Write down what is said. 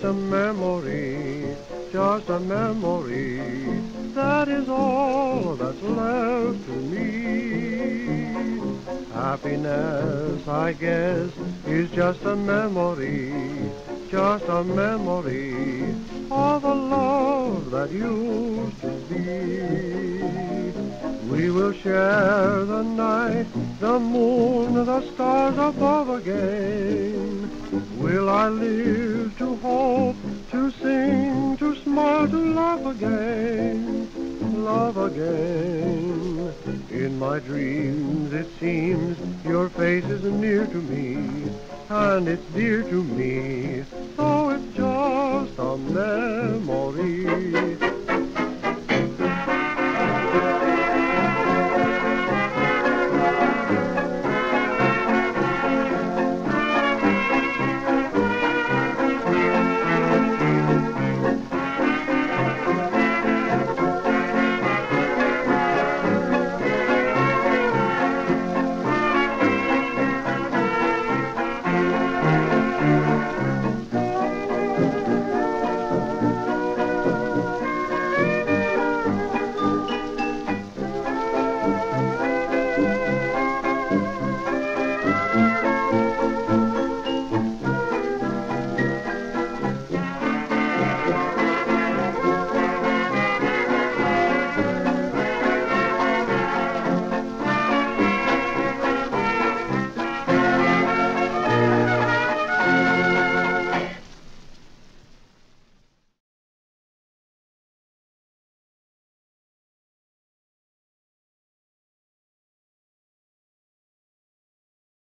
just a memory, just a memory. That is all that's left to me. Happiness, I guess, is just a memory, just a memory of a love that used to be. We will share the night, the moon, the stars above again. Will I live to hope, to sing, to smile, to laugh again, love again. In my dreams it seems your face is near to me, and it's dear to me, though it's just a memory.